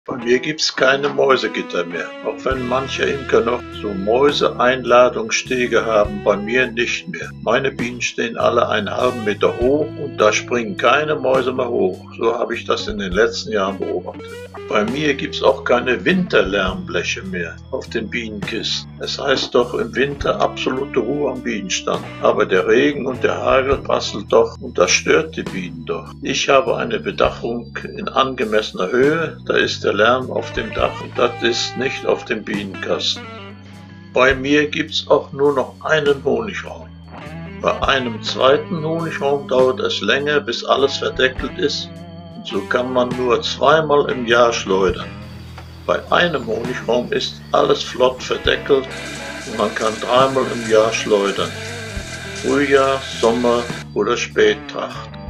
Bei mir gibt's keine Mäusegitter mehr, auch wenn manche Imker noch so Mäuseeinladungsstege haben, bei mir nicht mehr. Meine Bienen stehen alle einen halben Meter hoch und da springen keine Mäuse mehr hoch. So habe ich das in den letzten Jahren beobachtet. Bei mir gibt's auch keine Winterlärmbleche mehr auf den Bienenkisten. Es heißt doch im Winter absolute Ruhe am Bienenstand. Aber der Regen und der Hagel prasselt doch und das stört die Bienen doch. Ich habe eine Bedachung in angemessener Höhe, da ist der Lärm auf dem Dach und das ist nicht auf dem Bienenkasten. Bei mir gibt's auch nur noch einen Honigraum. Bei einem zweiten Honigraum dauert es länger, bis alles verdeckelt ist. So kann man nur zweimal im Jahr schleudern. Bei einem Honigraum ist alles flott verdeckelt und man kann dreimal im Jahr schleudern. Frühjahr, Sommer oder Spättracht.